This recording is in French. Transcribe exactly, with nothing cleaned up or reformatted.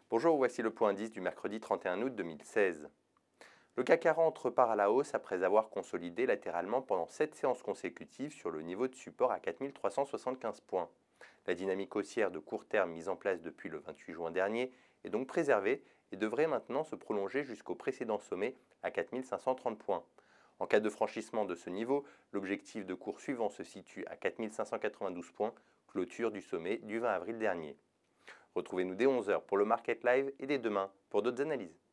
Bonjour, voici le point indice du mercredi trente et un août deux mille seize. Le C A C quarante repart à la hausse après avoir consolidé latéralement pendant sept séances consécutives sur le niveau de support à quatre mille trois cent soixante-quinze points. La dynamique haussière de court terme mise en place depuis le vingt-huit juin dernier est donc préservée et devrait maintenant se prolonger jusqu'au précédent sommet à quatre mille cinq cent trente points. En cas de franchissement de ce niveau, l'objectif de cours suivant se situe à quatre mille cinq cent quatre-vingt-douze points, clôture du sommet du vingt avril dernier. Retrouvez-nous dès onze heures pour le Market Live et dès demain pour d'autres analyses.